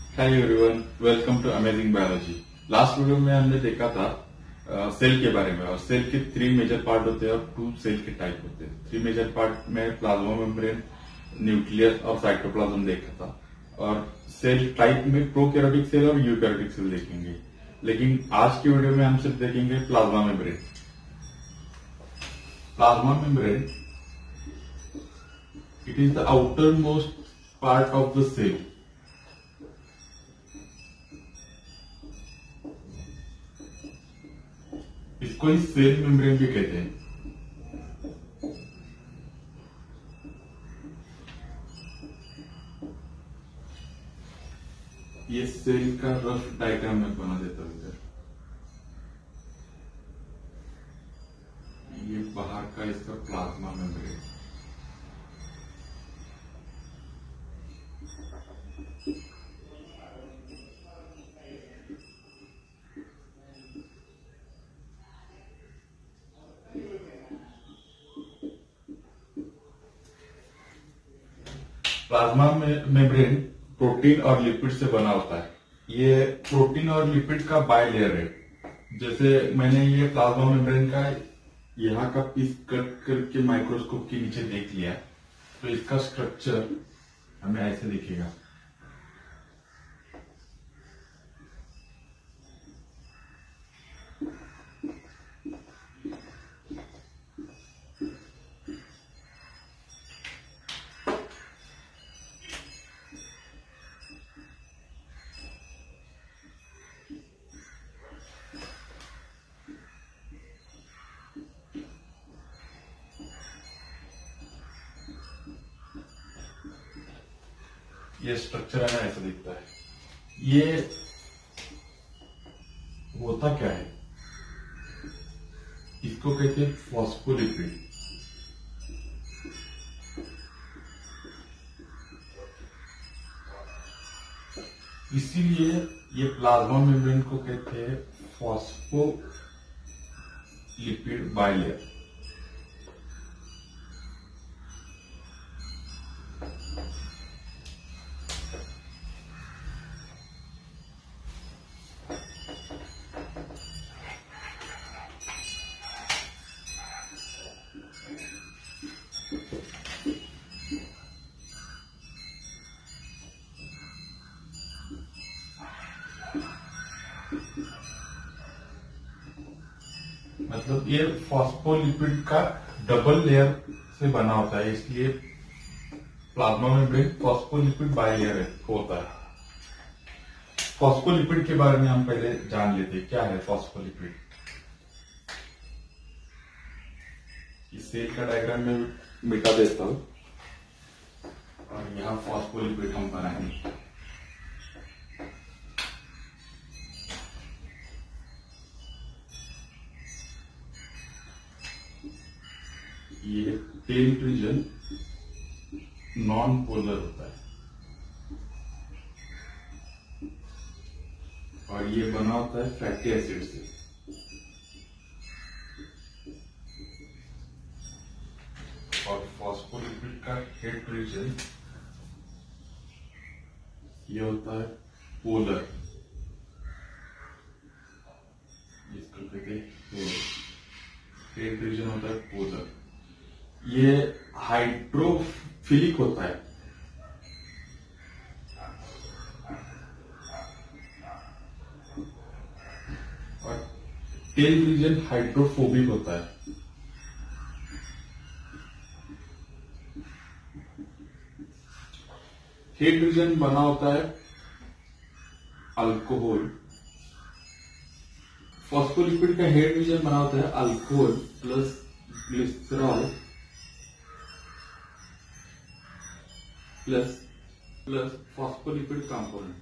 Hi everyone, welcome to amazing biology. Last video में हमने देखा था सेल के बारे में, और सेल के 3 मेजर पार्ट होते हैं और 2 सेल के टाइप होते हैं। 3 मेजर पार्ट में प्लाज्मा मेम्ब्रेन, न्यूक्लियस और साइटोप्लाज्म देखा था, और सेल टाइप में प्रोकैरियोटिक सेल और यूकैरियोटिक सेल देखेंगे। लेकिन आज की वीडियो में हम सिर्फ देखेंगे plasma membrane. Plasma membrane, it is the outermost part of the cell. इसको ही सेल मेम्ब्रेन भी कहते हैं। ये सेल का रफ डायग्राम में बना देता हूं इधर। ये बाहर का इसका plasma membrane. Plasma membrane protein और लिपिड से बना होता है। ये प्रोटीन और लिपिड का बाय लेयर है। जैसे मैंने ये प्लाज्मा मेम्ब्रेन का यहाँ का पीस कट करके माइक्रोस्कोप के नीचे देख लिया, तो इसका स्ट्रक्चर हमें ऐसे दिखेगा। ये स्ट्रक्चर है ना, ऐसा दिखता है। ये होता क्या है, इसको कहते हैं फॉस्फोलिपिड। इसीलिए ये प्लाज्मा मेम्ब्रेन को कहते हैं फॉस्फोलिपिड बाइलेयर। मतलब ये फॉस्फोलिपिड का डबल लेयर से बना होता है, इसलिए प्लाज्मा मेम्ब्रेन फॉस्फोलिपिड बाइलेयर होता है। फॉस्फोलिपिड के बारे में हम पहले जान लेते हैं, क्या है फॉस्फोलिपिड। इस सेल का डायग्राम में मिटा देता हूं, और यहां फॉस्फोलिपिड हम बनाएंगे। ये टेल रीजन नॉन पोलर होता है, और ये बना होता है फैटी एसिड से। और फॉस्फोलिपिड का हेड रीजन ये होता है पोलर, इसको कहते हैं हेड रीजन होता है पोलर। ये हाइड्रोफिलिक होता है, और टेल रीजन हाइड्रोफोबिक होता है। हेड रीजन बना होता है अल्कोहल। फॉस्फोलिपिड का हेड रीजन बना होता है alcohol plus glycerol plus phospholipid component.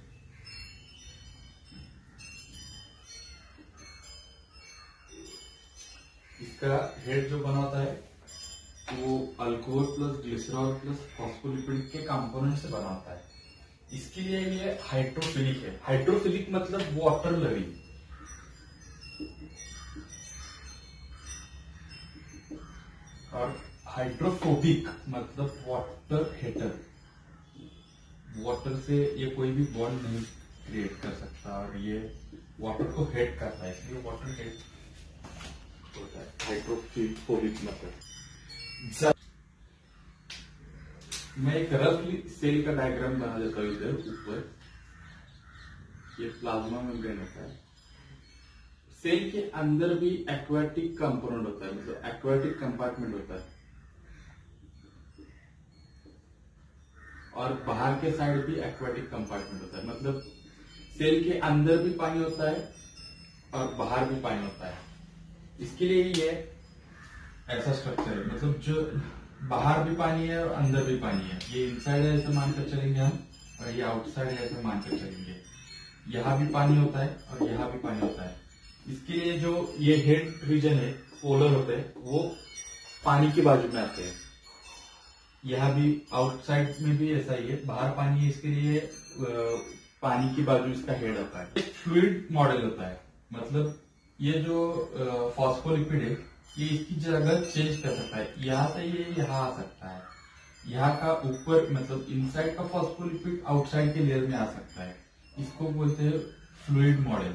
इसका हेड जो बना होता है वो alcohol plus glycerol plus phospholipid के कंपोनेंट से बना होता है। इसके लिए ये हाइड्रोफिलिक है। हाइड्रोफिलिक मतलब वाटर लविंग, और हाइड्रोफोबिक मतलब वाटर हेटर। वाटर से ये कोई भी बॉन्ड नहीं क्रिएट कर सकता है और ये वाटर को हेड करता है, इसलिए वाटर हेड होता है हाइड्रोफोबिक मेथड। मैं एक रफली सेल का डायग्राम बना देता हूँ इधर ऊपर। ये प्लाज्मा मेम्ब्रेन होता है। सेल के अंदर भी एक्वाटिक कंपोनेंट होता है, मतलब एक्वाटिक कंपार्टमेंट होता है, और बाहर के साइड भी एक्वाटिक कंपार्टमेंट होता है। मतलब सेल के अंदर भी पानी होता है और बाहर भी पानी होता है। इसके लिए ये ऐसा स्ट्रक्चर है, मतलब जो बाहर भी पानी है और अंदर भी पानी है। ये इनसाइड है ऐसे मानकर चलेंगे हम, और ये आउटसाइड है ऐसे मानकर चलेंगे। यहाँ भी पानी होता है और यहाँ भी पानी होता है। इसके लिए जो ये हेड रीजन है, पोलर होते हैं, वो पानी की बाजू में आते हैं। यहाँ भी आउटसाइड में भी ऐसा ही है, बाहर पानी है, इसके लिए पानी की बाजू इसका हेड होता है। फ्लूइड मॉडल होता है, मतलब ये जो फॉस्फोलिपिड है ये इसकी जगह चेंज कर सकता है। यहाँ से ये यहाँ आ सकता है, यहाँ का ऊपर मतलब इनसाइड का फॉस्फोलिपिड आउटसाइड के लेयर में आ सकता है। इसको बोलते हैं फ्लूइड मॉडल।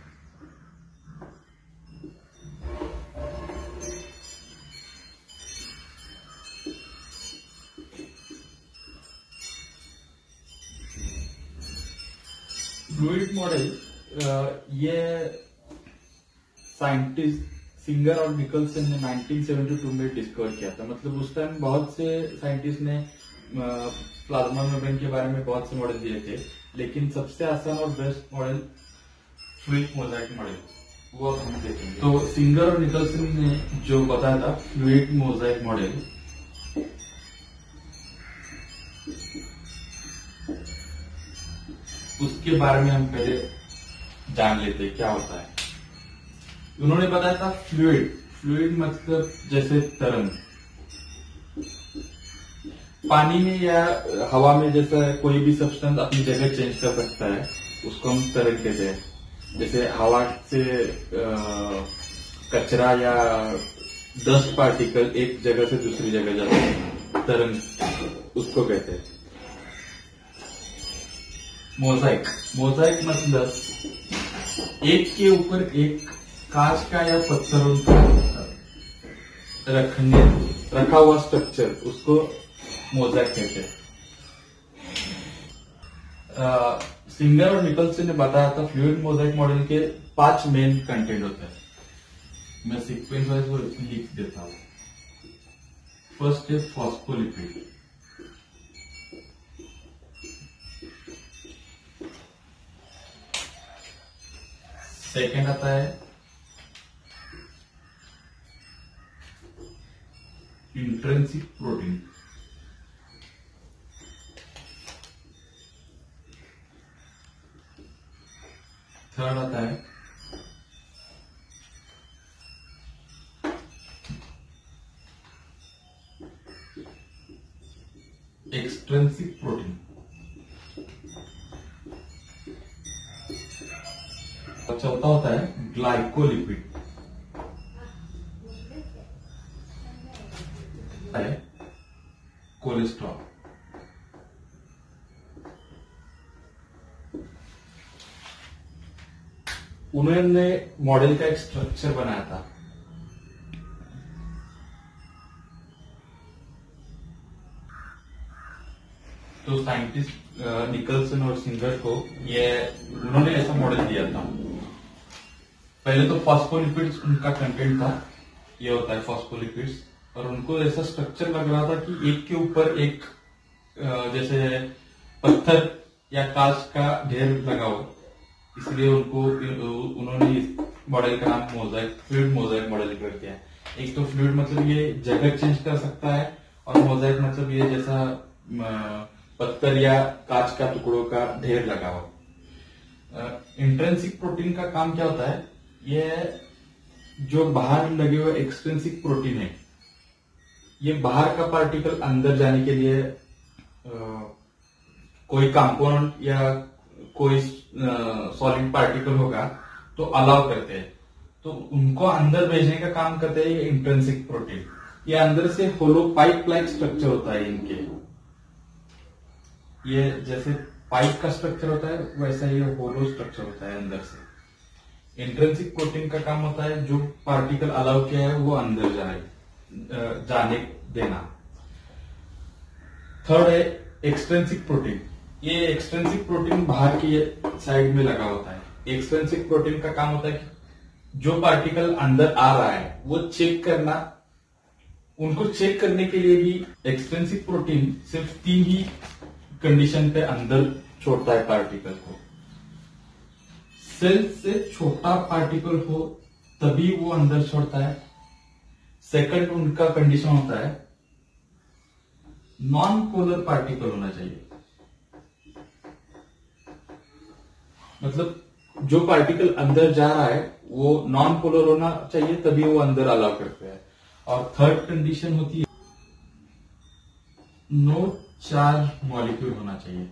फ्लूइड मॉडल ये साइंटिस्ट सिंगर और निकलसन ने 1972 में डिस्कवर किया था। मतलब उस टाइम बहुत से साइंटिस्ट ने प्लाज्मा मेम्ब्रेन के बारे में बहुत से मॉडल दिए थे, लेकिन सबसे आसान और best model fluid mosaic model, वो अब हम देखेंगे। तो सिंगर और निकलसन ने जो बताया था फ्लूइड मोजाइक मॉडल, उसके बारे में हम पहले जान लेते हैं क्या होता है। उन्होंने बताया था फ्लूइड मतलब जैसे तरंग, पानी में या हवा में जैसा कोई भी सब्सटेंस अपनी जगह चेंज कर सकता है, उसको हम तरंग कहते हैं। जैसे हवा से कचरा या डस्ट पार्टिकल एक जगह से दूसरी जगह जाते हैं, तरंग उसको कहते हैं। मोजाइक मतलब एक के ऊपर एक कांच का या पत्थरों का रखा हुआ स्ट्रक्चर, उसको मोजाइक कहते हैं। सिंगर और निकलसन ने बताया था फ्लूइड मोजाइक मॉडल के 5 मेन कंटेंट होते हैं। मैं सीक्वेंस वाइज वो लिख देता हूं। फर्स्ट है फॉस्फोलिपिड, सेकेंड आता है इंट्रिंसिक प्रोटीन, थर्ड आता है एक्सट्रिंसिक प्रोटीन, और चौथा होता है ग्लाइकोलिपिड, है कोलेस्ट्रॉल। उन्होंने मॉडल का एक स्ट्रक्चर बनाया था। तो साइंटिस्ट निकलसन और सिंगर को उन्होंने ऐसा मॉडल दिया था। पहले तो फॉस्फोलिपिड्स उनका कंटेंट था, ये होता है फॉस्फोलिपिड्स, और उनको ऐसा स्ट्रक्चर लग रहा था कि एक के ऊपर एक जैसे पत्थर या कांच का ढेर लगा हो, इसलिए उन्होंने इस मॉडल का नाम फ्लूइड मोजाइक मॉडल कर दिया। एक तो फ्लूइड मतलब ये जगह चेंज कर सकता है, और मोजाइक मतलब ये जैसा पत्थर या कांच का टुकड़ों का ढेर लगा हो। इंट्रिंसिक प्रोटीन का काम क्या होता है? ये जो बाहर लगे हुए एक्सट्रिंसिक प्रोटीन है, ये बाहर का पार्टिकल अंदर जाने के लिए कोई कंपाउंड या कोई सॉलिड पार्टिकल होगा तो अलाउ करते हैं, तो उनको अंदर भेजने का काम करते हैं ये इंट्रिंसिक प्रोटीन। ये अंदर से होलो पाइप लाइक स्ट्रक्चर होता है इनके, ये जैसे पाइप का स्ट्रक्चर होता है वैसा ही होलो स्ट्रक्चर होता है अंदर से। इंट्रिंसिक प्रोटीन का काम होता है जो पार्टिकल अलाउ किया है वो अंदर जाने देना। थर्ड है एक्सट्रिंसिक प्रोटीन। ये एक्सट्रिंसिक प्रोटीन बाहर की साइड में लगा होता है। एक्सट्रिंसिक प्रोटीन का काम होता है कि जो पार्टिकल अंदर आ रहा है वो चेक करना। उनको चेक करने के लिए भी एक्सट्रिंसिक प्रोटीन सिर्फ 3 ही कंडीशन पे अंदर छोड़ता है पार्टिकल को। सेल से छोटा पार्टिकल हो तभी वो अंदर छोड़ता है। सेकंड उनका कंडीशन होता है नॉन पोलर पार्टिकल होना चाहिए। मतलब जो पार्टिकल अंदर जा रहा है वो नॉन पोलर होना चाहिए तभी वो अंदर अलाउ करते हैं। और थर्ड कंडीशन होती है नो चार्ज मॉलिक्यूल होना चाहिए।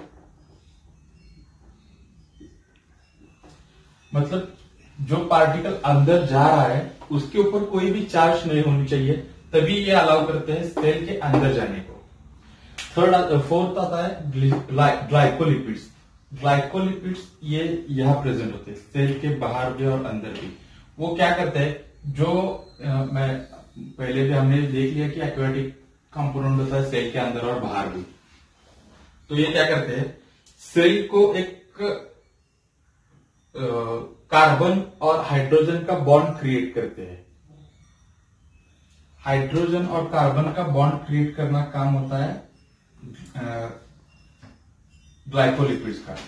मतलब जो पार्टिकल अंदर जा रहा है उसके ऊपर कोई भी चार्ज नहीं होनी चाहिए तभी ये अलाउ करते हैं सेल के अंदर जाने को। फोर्थ आता है ग्लाइकोलिपिड्स। ग्लाइकोलिपिड्स ये यहां प्रेजेंट होते हैं सेल के बाहर भी और अंदर भी। वो क्या करते हैं जो मैं पहले भी हमने देख लिया कि एक्वाटिक कंपोनेंट होता है सेल के अंदर और बाहर भी। तो ये क्या करते हैं सेल को एक कार्बन और हाइड्रोजन का बॉन्ड क्रिएट करते हैं। हाइड्रोजन और कार्बन का बॉन्ड क्रिएट करना काम होता है ग्लाइकोलिपिड्स का।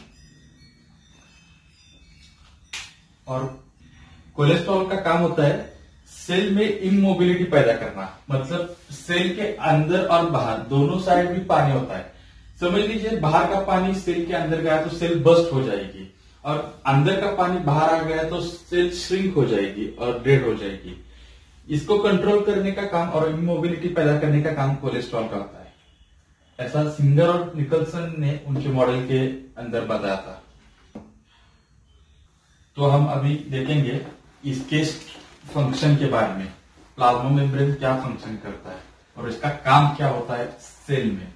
और कोलेस्ट्रॉल का काम होता है सेल में इमोबिलिटी पैदा करना। मतलब सेल के अंदर और बाहर दोनों साइड भी पानी होता है। समझ लीजिए बाहर का पानी सेल के अंदर गया तो सेल बस्ट हो जाएगी और अंदर का पानी बाहर आ गया तो सेल श्रिंक हो जाएगी और डेड हो जाएगी। इसको कंट्रोल करने का काम और इमोबिलिटी पैदा करने का काम कोलेस्ट्रॉल का होता है। ऐसा सिंगर और निकलसन ने उनके मॉडल के अंदर बताया था। तो हम अभी देखेंगे इसके फंक्शन के बारे में। प्लाज्मा मेम्ब्रेन क्या फंक्शन करता है और इसका काम क्या होता है सेल में।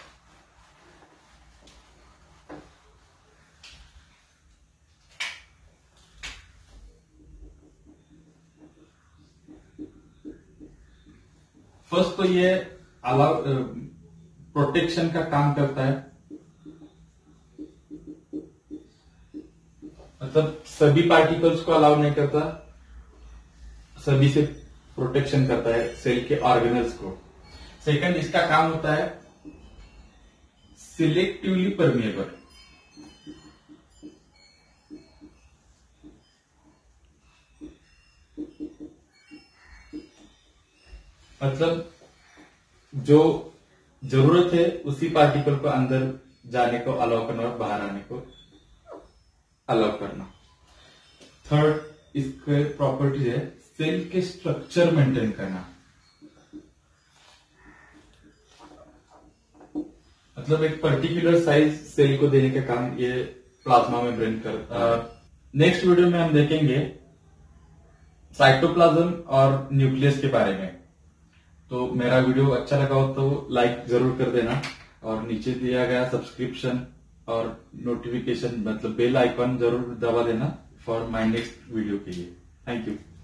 फर्स्ट तो ये अलाउ प्रोटेक्शन का काम करता है। मतलब सभी पार्टिकल्स को अलाउ नहीं करता, सभी से प्रोटेक्शन करता है सेल के ऑर्गेनल्स को। सेकंड इसका काम होता है सिलेक्टिवली परमिएबल। मतलब जो जरूरत है उसी पार्टिकल को अंदर जाने को अलाउ करना और बाहर आने को अलाउ करना। थर्ड इसके प्रॉपर्टीज है सेल के स्ट्रक्चर मेंटेन करना। मतलब एक पर्टिकुलर साइज सेल को देने का काम ये प्लाज्मा मेम्ब्रेन करता है। नेक्स्ट वीडियो में हम देखेंगे साइटोप्लाज्म और न्यूक्लियस के बारे में। तो मेरा वीडियो अच्छा लगा हो तो लाइक जरूर कर देना और नीचे दिया गया सब्सक्रिप्शन और नोटिफिकेशन मतलब बेल आइकॉन जरूर दबा देना फॉर माय नेक्स्ट वीडियो के लिए। Thank you.